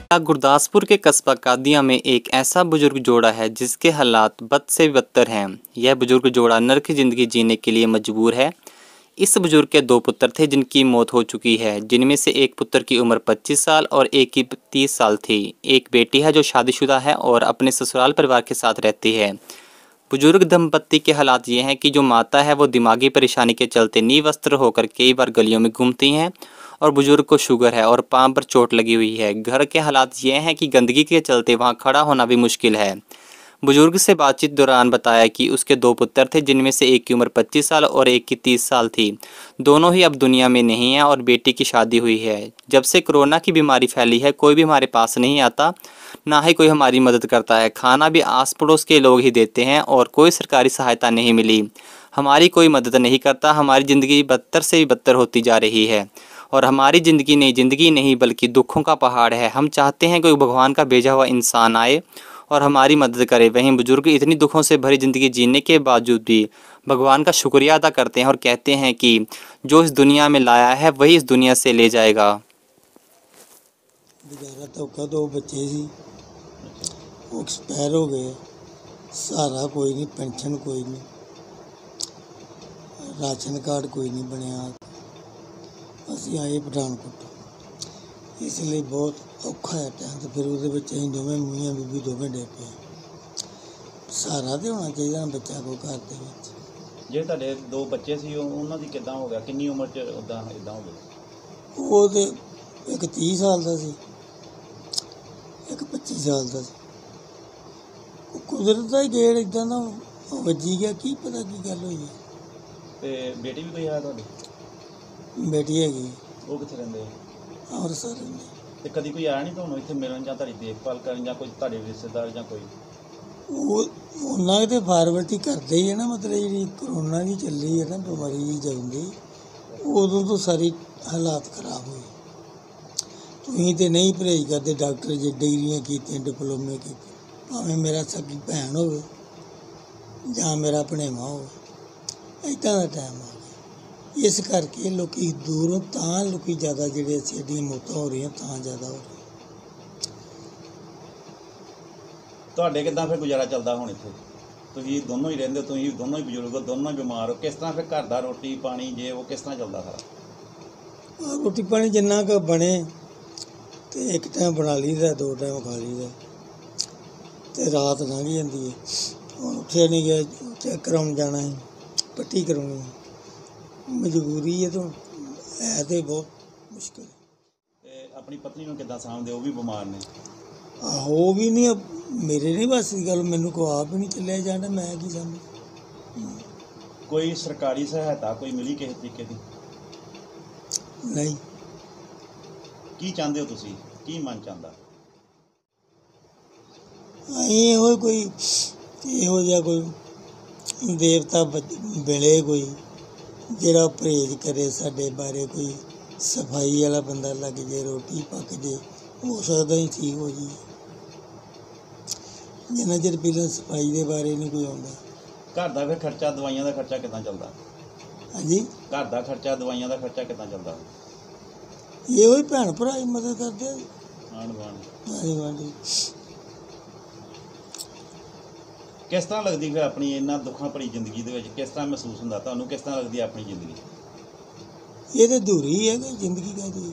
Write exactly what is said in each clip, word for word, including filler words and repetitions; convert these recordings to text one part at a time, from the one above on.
गुरदासपुर के कस्बा कादियां में एक ऐसा बुजुर्ग जोड़ा है जिसके हालात बद से बदतर हैं। यह बुजुर्ग जोड़ा नर्क की जिंदगी जीने के लिए मजबूर है। इस बुजुर्ग के दो पुत्र थे जिनकी मौत हो चुकी है, जिनमें से एक पुत्र की उम्र पच्चीस साल और एक की तीस साल थी। एक बेटी है जो शादीशुदा है और अपने ससुराल परिवार के साथ रहती है। बुजुर्ग दंपत्ति के हालात ये हैं कि जो माता है वो दिमागी परेशानी के चलते नीवस्त्र होकर कई बार गलियों में घूमती हैं और बुजुर्ग को शुगर है और पाँव पर चोट लगी हुई है। घर के हालात ये हैं कि गंदगी के चलते वहाँ खड़ा होना भी मुश्किल है। बुजुर्ग से बातचीत दौरान बताया कि उसके दो पुत्र थे जिनमें से एक की उम्र पच्चीस साल और एक की तीस साल थी। दोनों ही अब दुनिया में नहीं हैं और बेटी की शादी हुई है। जब से कोरोना की बीमारी फैली है कोई भी हमारे पास नहीं आता, ना ही कोई हमारी मदद करता है। खाना भी आस पड़ोस के लोग ही देते हैं और कोई सरकारी सहायता नहीं मिली। हमारी कोई मदद नहीं करता। हमारी ज़िंदगी बदतर से भी बदतर होती जा रही है और हमारी ज़िंदगी नहीं ज़िंदगी नहीं बल्कि दुखों का पहाड़ है। हम चाहते हैं कोई भगवान का भेजा हुआ इंसान आए और हमारी मदद करे। वहीं बुजुर्ग इतनी दुखों से भरी ज़िंदगी जीने के बावजूद भी भगवान का शुक्रिया अदा करते हैं और कहते हैं कि जो इस दुनिया में लाया है वही इस दुनिया से ले जाएगा। गुजारा तो दो बच्चे सी वो एक्सपायर हो गए। सहारा कोई नहीं, पेंशन कोई नहीं, राशन कार्ड कोई नहीं बनया। असी आए पठानकोट, इसलिए बहुत औखा है टाइम। तो फिर वो अं दोवें मियाँ बीबी दोवें डे पे सहारा तो होना चाहिए ना बच्चा को घर के। जे ਤੁਹਾਡੇ दो बच्चे सी ਉਹਨਾਂ ਦੀ ਕਿੱਦਾਂ ਹੋ ਗਿਆ, ਕਿੰਨੀ ਉਮਰ 'ਚ ਉਦਾਂ ਇਦਾਂ ਹੋ ਗਿਆ? ਉਹ ਤੇ ਇੱਕ तीस ਸਾਲ ਦਾ ਸੀ, ਇੱਕ पच्चीस ਸਾਲ ਦਾ ਸੀ। ਉਹ ਕੁਦਰਤ ਦਾ ਹੀ ਗੇੜ ਇਦਾਂ ਦਾ ਵੱਜੀ ਗਿਆ, ਕੀ ਪਤਾ ਕੀ ਗੱਲ ਹੋਈ ਹੈ। ਤੇ ਬੇਟੀ ਵੀ ਕੋਈ ਹੈ ਤੁਹਾਡੀ? ਬੇਟੀ ਹੈਗੀ। ਉਹ ਕਿੱਥੇ ਰਹਿੰਦੇ? ਅੰਮ੍ਰਿਤਸਰ ਰਹਿੰਦੇ। ਤੇ ਕਦੀ ਕੋਈ ਆਇਆ ਨਹੀਂ ਤੁਹਾਨੂੰ ਇੱਥੇ ਮਿਲਣ ਜਾਂ ਤੁਹਾਡੀ ਦੇਖਭਾਲ ਕਰਨ ਜਾਂ ਕੋਈ ਤੁਹਾਡੇ ਰਿਸ਼ਤੇਦਾਰ ਜਾਂ ਕੋਈ? ਉਹ ਉਹਨਾਂ ਦੇ ਫਾਰਵਰਡ ਹੀ ਕਰਦੇ ਹੀ ਹੈ ਨਾ। ਮਤਲਬ ਜਿਹੜੀ ਕਰੋਨਾ ਦੀ ਚੱਲੀ ਹੈ ਨਾ ਬਿਮਾਰੀ ਜੀ ਜਾਂਦੀ, ਉਦੋਂ ਤੋਂ ਸਾਰੀ ਹਾਲਾਤ ਖਰਾਬ ਹੋਏ। ਤੁਸੀਂ ਤੇ ਨਹੀਂ ਪਰਹੇਜ਼ ਕਰਦੇ। ਡਾਕਟਰ ਜੇ ਡਿਗਰੀਆਂ ਕੀਤੀਆਂ, ਡਿਪਲੋਮੇ ਕੀਤੇ, ਭਾਵੇਂ ਮੇਰਾ ਸਕੀ ਭੈਣ ਹੋਵੇ ਜਾਂ ਮੇਰਾ ਭਣੇਵਾ ਹੋਵੇ, ਇੱਦਾਂ ਦਾ ਟਾਈਮ ਆ ਗਿਆ। ਇਸ ਕਰਕੇ ਲੋਕ ਦੂਰੋਂ ਤਾਂ ਲੋਕ ਜ਼ਿਆਦਾ ਜਿਹੜੇ ਸਾਡੀਆਂ ਮੌਤਾਂ ਹੋ ਰਹੀਆਂ ਤਾਂ ਜ਼ਿਆਦਾ ਹੋ ਰਹੀਆਂ। ਤੁਹਾਡੇ ਕਿੱਦਾਂ ਫਿਰ ਗੁਜ਼ਾਰਾ ਚੱਲਦਾ ਹੁਣ ਇੱਥੇ? ਤੁਸੀਂ ਦੋਨੋਂ ਹੀ ਰਹਿੰਦੇ ਹੋ, ਤੁਸੀਂ ਦੋਨੋਂ ਹੀ ਬਜ਼ੁਰਗ ਹੋ, ਦੋਨੋਂ ਹੀ ਬਿਮਾਰ ਹੋ, ਕਿਸ ਤਰ੍ਹਾਂ ਫਿਰ ਘਰ ਦਾ ਰੋਟੀ ਪਾਣੀ ਜੇ ਉਹ ਕਿਸ ਤਰ੍ਹਾਂ ਚੱਲਦਾ ਸਾਰਾ? ਰੋਟੀ ਪਾਣੀ ਜਿੰਨਾ ਕੁ ਬਣੇ ਤੇ ਇੱਕ ਟਾਈਮ ਬਣਾ ਲਈਦਾ, ਦੋ ਟਾਈਮ ਖਾ ਲਈਦਾ ਤੇ ਰਾਤ ਲੰਘ ਜਾਂਦੀ ਹੈ। ਹੁਣ ਉੱਥੇ ਨਹੀਂ ਗਿਆ, ਚੈੱਕ ਕਰਾਉਣ ਜਾਣਾ ਹੈ, ਪੱਟੀ ਕਰਾਉਣੀ ਹੈ, ਮਜਬੂਰੀ ਹੈ। ਤਾਂ ਹੈ ਤੇ ਬਹੁਤ ਮੁਸ਼ਕਿਲ। ਤੇ ਆਪਣੀ ਪਤਨੀ ਨੂੰ ਕਿੱਦਾਂ ਸਾਂਭਦੇ? ਉਹ ਵੀ ਬਿਮਾਰ ਨੇ। ਆਹੋ ਉਹ ਵੀ ਨਹੀਂ, ਮੇਰੇ ਨਹੀਂ ਬਸ ਦੀ ਗੱਲ, ਮੈਨੂੰ ਕੋ ਆਪ ਹੀ ਨਹੀਂ ਚੱਲਿਆ ਜਾਂਦਾ, ਮੈਂ ਕੀ ਸਾਂਭਾਂ। ਕੋਈ ਸਰਕਾਰੀ ਸਹਾਇਤਾ ਕੋਈ ਮਿਲੀ ਕਿਸੇ ਤਰੀਕੇ ਦੀ? ਨਹੀਂ। ਕੀ ਚਾਹੁੰਦੇ ਹੋ ਤੁਸੀਂ? ਕੀ ਮਨ ਚਾਹੁੰਦਾ? ਅਸੀਂ ਇਹੋ ਕੋਈ ਇਹੋ ਜਿਹਾ ਕੋਈ ਦੇਵਤਾ ਮਿਲੇ ਕੋਈ ਜਿਹੜਾ ਪਰਹੇਜ਼ ਕਰੇ ਸਾਡੇ ਬਾਰੇ, ਕੋਈ ਸਫਾਈ ਵਾਲਾ ਬੰਦਾ ਲੱਗ ਜੇ, ਰੋਟੀ ਪੱਕ ਜੇ, ਹੋ ਸਕਦਾ ਹੀ ਠੀਕ ਹੋ ਜੀ। ਜਿੰਨਾ ਚਿਰ ਪਹਿਲਾਂ ਸਫਾਈ ਦੇ ਬਾਰੇ ਨਹੀਂ ਕੋਈ ਆਉਂਦਾ। ਘਰ ਦਾ ਫਿਰ ਖਰਚਾ, ਦਵਾਈਆਂ ਦਾ ਖਰਚਾ ਕਿੱਦਾਂ ਚੱਲਦਾ? ਹਾਂਜੀ, ਘਰ ਦਾ ਖਰਚਾ, ਦਵਾਈਆਂ ਦਾ ਖਰਚਾ ਕਿੱਦਾਂ ਚੱਲਦਾ? ਇਹੋ ਹੀ ਭੈਣ ਭਰਾ ਹੀ ਮਦਦ ਕਰਦੇ ਆ। ਆਂਢ ਗੁਆਂਢ ਹਾਂਜੀ ਹਾਂਜੀ। ਕਿਸ ਤਰ੍ਹਾਂ ਲੱਗਦੀ ਫਿਰ ਆਪਣੀ ਇਹਨਾਂ ਦੁੱਖਾਂ ਭਰੀ ਜ਼ਿੰਦਗੀ ਦੇ ਵਿੱਚ? ਕਿਸ ਤਰ੍ਹਾਂ ਮਹਿਸੂਸ ਹੁੰਦਾ ਤੁਹਾਨੂੰ? ਕਿਸ ਤਰ੍ਹਾਂ ਲੱਗਦੀ ਆਪਣੀ ਜ਼ਿੰਦਗੀ? ਇਹ ਤਾਂ ਅਧੂਰੀ ਹੈ ਕਿ ਜ਼ਿੰਦਗੀ ਕਾਹਦੀ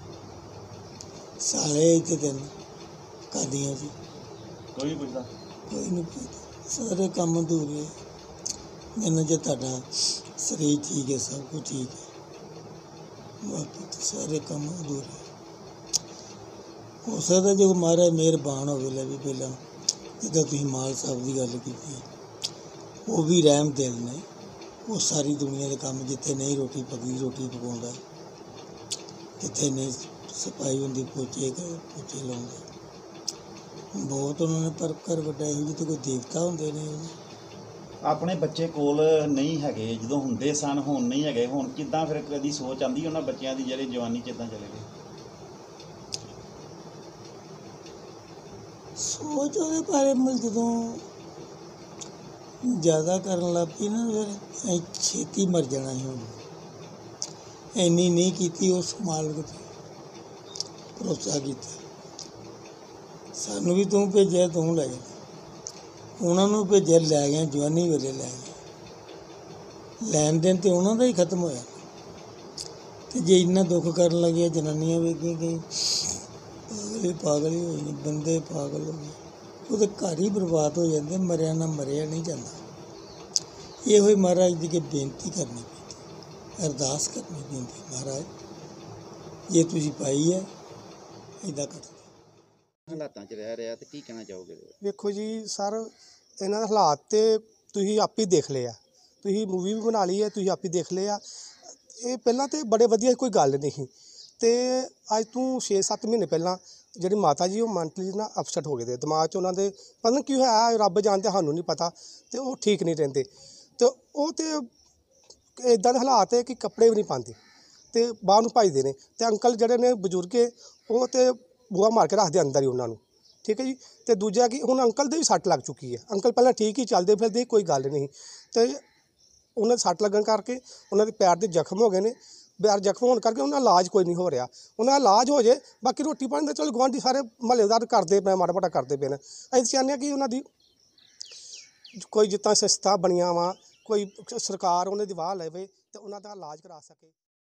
ਸਾਰੇ ਇੱਥੇ ਦਿਨ ਕਾਦੀਆਂ ਸੀ। ਕੋਈ ਨਹੀਂ ਪੁੱਛਦਾ? ਕੋਈ ਨਹੀਂ ਪੁੱਛਦਾ। ਸਾਰੇ ਕੰਮ ਅਧੂਰੇ। ਜਿੰਨਾ ਚਿਰ ਤੁਹਾਡਾ ਸਰੀਰ ਠੀਕ ਹੈ, ਸਭ ਕੁਝ ਠੀਕ ਹੈ, ਬਾਕੀ ਸਾਰੇ ਕੰਮ ਅਧੂਰੇ। ਹੋ ਸਕਦਾ ਜੇ ਮਹਾਰਾਜ ਮਿਹਰਬਾਨ ਹੋਵੇ। ਲੈ ਵੀ ਪਹਿਲਾਂ ਜਿੱਦਾਂ ਤੁਸੀਂ ਮਾਲ ਸਾਹਿਬ ਦੀ ਗੱਲ ਕੀਤੀ, ਉਹ ਵੀ ਰਹਿਮ ਦਿਲ ਨੇ। ਉਹ ਸਾਰੀ ਦੁਨੀਆ ਦੇ ਕੰਮ, ਜਿੱਥੇ ਨਹੀਂ ਰੋਟੀ ਪੱਕੀ ਰੋਟੀ ਪਕਾਉਂਦਾ, ਜਿੱਥੇ ਨਹੀਂ ਸਫਾਈ ਹੁੰਦੀ ਪੋਚੇ ਪੋਚੇ ਲਾਉਂਦਾ, ਬਹੁਤ ਉਹਨਾਂ ਨੇ ਪਰ ਕਰ ਵੱਡਾ ਇਹੋ ਜਿਹੇ ਕੋਈ ਦੇਵਤਾ ਹੁੰਦੇ ਨੇ। ਆਪਣੇ ਬੱਚੇ ਕੋਲ ਨਹੀਂ ਹੈਗੇ, ਜਦੋਂ ਹੁੰਦੇ ਸਨ ਹੁਣ ਨਹੀਂ ਹੈਗੇ। ਹੁਣ ਕਿੱਦਾਂ ਫਿਰ ਕਦੀ ਸੋਚ ਆਉਂਦੀ ਉਹਨਾਂ ਬੱਚਿਆਂ ਦੀ ਜਿਹੜੇ ਜਵਾਨੀ 'ਚ ਇੱਦਾਂ ਚਲੇ ਗਏ? ਸੋਚ ਉਹਦੇ ਬਾਰੇ ਮਿਲ ਜਦੋਂ ਜ਼ਿਆਦਾ ਕਰਨ ਲੱਗ ਪਈ ਨਾ, ਫਿਰ ਅਸੀਂ ਛੇਤੀ ਮਰ ਜਾਣਾ ਸੀ। ਹੁਣ ਇੰਨੀ ਨਹੀਂ ਕੀਤੀ, ਉਸ ਮਾਲਕ 'ਤੇ ਭਰੋਸਾ ਕੀਤਾ। ਸਾਨੂੰ ਵੀ ਤੂੰ ਭੇਜਿਆ ਤੂੰ ਲੈ ਜਾ, ਉਹਨਾਂ ਨੂੰ ਭੇਜਿਆ ਲੈ ਗਏ, ਜਵਾਨੀ ਵੇਲੇ ਲੈ ਗਏ। ਲੈਣ ਦੇਣ ਤੇ ਉਹਨਾਂ ਦਾ ਹੀ ਖਤਮ ਹੋਇਆ। ਤੇ ਜੇ ਇੰਨਾ ਦੁੱਖ ਕਰਨ ਲੱਗਿਆ ਜਨਾਨੀਆਂ ਵੇਖੀਆਂ ਕਿ ਪਾਗਲ ਹੀ ਪਾਗਲ ਹੀ ਹੋਏ ਨੇ, ਬੰਦੇ ਪਾਗਲ ਹੋ ਗਏ, ਉਹਦੇ ਘਰ ਹੀ ਬਰਬਾਦ ਹੋ ਜਾਂਦੇ, ਮਰਿਆ ਨਾ ਮਰਿਆ ਨਹੀਂ ਜਾਂਦਾ। ਇਹੋ ਹੀ ਮਹਾਰਾਜ ਦੀ ਕਿ ਬੇਨਤੀ ਕਰਨੀ ਪੈਂਦੀ, ਅਰਦਾਸ ਕਰਨੀ ਪੈਂਦੀ, ਮਹਾਰਾਜ ਜੇ ਤੁਸੀਂ ਪਾਈ ਹੈ ਇੱਦਾਂ ਕਰ ਦਿਓ। ਹਾਲਾਤਾਂ 'ਚ ਰਹਿ ਰਿਹਾ ਤੇ ਕੀ ਕਹਿਣਾ ਚਾਹੋਗੇ? ਵੇਖੋ ਜੀ ਸਰ, ਇਹਨਾਂ ਦੇ ਹਾਲਾਤ ਤੇ ਤੁਸੀਂ ਆਪ ਹੀ ਦੇਖ ਲਏ ਆ, ਤੁਸੀਂ ਮੂਵੀ ਵੀ ਬਣਾ ਲਈ ਹੈ, ਤੁਸੀਂ ਆਪ ਹੀ ਦੇਖ ਲਏ ਆ। ਇਹ ਪਹਿਲਾਂ ਤਾਂ ਬੜੇ ਵਧੀਆ, ਕੋਈ ਗੱਲ ਨਹੀਂ। ਤੇ ਅੱਜ ਤੋਂ ਛੇ ਸੱਤ ਮਹੀਨੇ ਪਹਿਲਾਂ ਜਿਹੜੀ ਮਾਤਾ ਜੀ ਉਹ ਮੈਂਟਲੀ ਨਾ ਅਪਸੈਟ ਹੋ ਗਏ ਦੇ, ਦਿਮਾਗ 'ਚ ਉਹਨਾਂ ਦੇ ਪਤਾ ਨਹੀਂ ਕੀ ਹੋਇਆ, ਰੱਬ ਜਾਣਦੇ, ਸਾਨੂੰ ਨਹੀਂ ਪਤਾ। ਤੇ ਉਹ ਠੀਕ ਨਹੀਂ ਰਹਿੰਦੇ, ਤੇ ਉਹ ਤੇ ਇੱਦਾਂ ਦੇ ਹਾਲਾਤ ਹੈ ਕਿ ਕੱਪੜੇ ਵੀ ਨਹੀਂ ਪਾਉਂਦੇ ਤੇ ਬਾਹਰ ਨੂੰ ਭੱਜਦੇ ਨੇ। ਤੇ ਅੰਕਲ ਜਿਹੜੇ ਨੇ ਬਜ਼ੁਰਗ, ਉਹ ਤੇ ਬੂਹਾ ਮਾਰ ਕੇ ਰੱਖਦੇ ਅੰਦਰ ਹੀ ਉਹਨਾਂ ਨੂੰ, ਠੀਕ ਹੈ ਜੀ। ਤੇ ਦੂਜਾ ਕਿ ਹੁਣ ਅੰਕਲ ਦੇ ਵੀ ਸੱਟ ਲੱਗ ਚੁੱਕੀ ਹੈ। ਅੰਕਲ ਪਹਿਲਾਂ ਠੀਕ ਹੀ ਚੱਲਦੇ ਫਿਰਦੇ, ਕੋਈ ਗੱਲ ਨਹੀਂ, ਤੇ ਉਹਨਾਂ ਦੇ ਸੱਟ ਲੱਗਣ ਕਰਕੇ ਉਹਨਾਂ ਦੇ ਪੈਰ ਦੇ ਜ਼ਖਮ ਹੋ ਗਏ ਨੇ। ਪੈਰ ਜ਼ਖਮ ਹੋਣ ਕਰਕੇ ਉਹਨਾਂ ਦਾ ਇਲਾਜ ਕੋਈ ਨਹੀਂ ਹੋ ਰਿਹਾ। ਉਹਨਾਂ ਦਾ ਇਲਾਜ ਹੋ ਜੇ, ਬਾਕੀ ਰੋਟੀ ਪਾਣੀ ਦਾ ਚਲੋ ਗੁਆਂਢੀ ਸਾਰੇ ਮਹੱਲੇਦਾਰ ਕਰਦੇ ਪਏ, ਮਾੜਾ ਮੋਟਾ ਕਰਦੇ ਪਏ ਨੇ। ਅਸੀਂ ਚਾਹੁੰਦੇ ਹਾਂ ਕਿ ਉਹਨਾਂ ਦੀ ਕੋਈ ਜਿੱਦਾਂ ਸੰਸਥਾ ਬਣੀਆਂ ਵਾ, ਕੋਈ ਸਰਕਾਰ ਉਹਨਾਂ ਦੀ ਵਾਹ ਲਵੇ ਤੇ ਉਹਨਾਂ ਦਾ ਇਲਾਜ ਕਰਾ ਸਕੇ।